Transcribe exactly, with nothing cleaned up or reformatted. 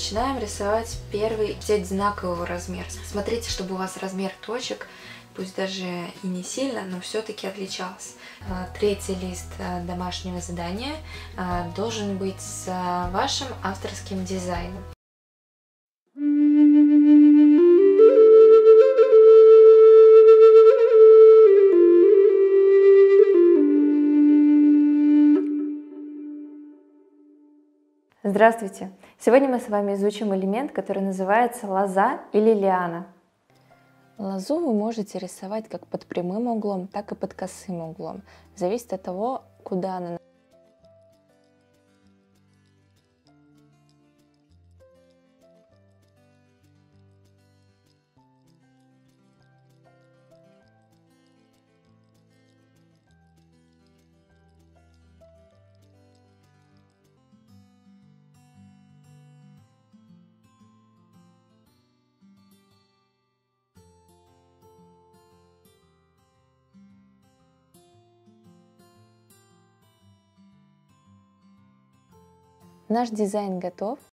начинаем рисовать первый, взять одинаковый размер. Смотрите, чтобы у вас размер точек, пусть даже и не сильно, но все-таки отличался. Третий лист домашнего задания должен быть с вашим авторским дизайном. Здравствуйте! Сегодня мы с вами изучим элемент, который называется лоза или лиана. Лозу вы можете рисовать как под прямым углом, так и под косым углом. Зависит от того, куда она. Наш дизайн готов.